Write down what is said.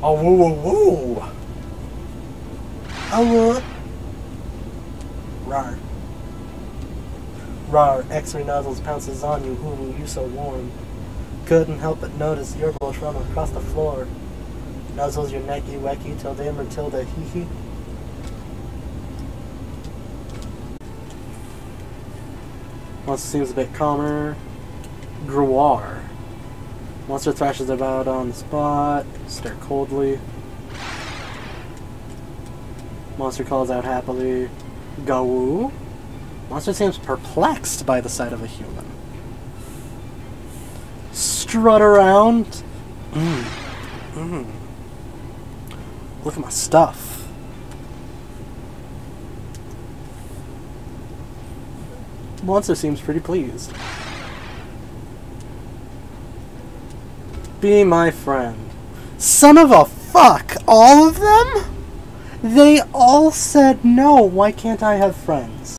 Oh, woo, woo, woo. Oh, rar. Rar, X-ray nozzles pounces on you, ooh, you so warm. Couldn't help but notice your bush run across the floor. Nuzzles your necky wecky till they Matilda hee hee. Monster seems a bit calmer. Gruar. Monster thrashes about on the spot. Stare coldly. Monster calls out happily. Gawoo. Monster seems perplexed by the sight of a human. Strut around. Look at my stuff. Monster seems pretty pleased. Be my friend. Son of a fuck! All of them? They all said no. Why can't I have friends?